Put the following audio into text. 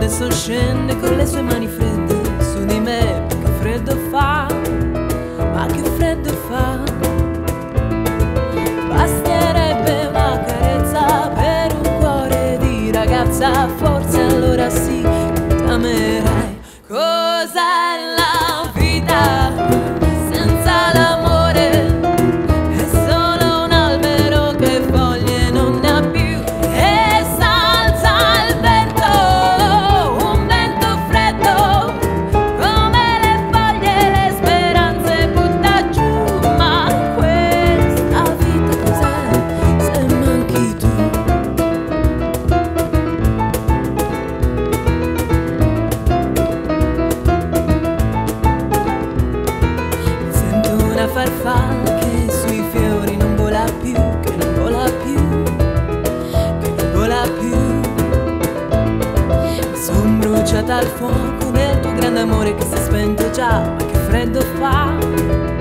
adesso scende con le sue mani fredde su di me. Che freddo fa, ma che freddo fa. Basterebbe una carezza per un cuore di ragazza, forse allora sì ti amerai. Cos'è la vita senza l'amore? È solo un albero che foglie non ne ha più, e s'alza il vento, un vento freddo, come le foglie le speranze butta giù. Ma questa vita cos'è se manchi tu? Sento una farfalla che sui fiori non vola più, che non vola più, che non vola più. Mi son bruciata al fuoco del tuo grande amore che si è spento già, ma che freddo fa.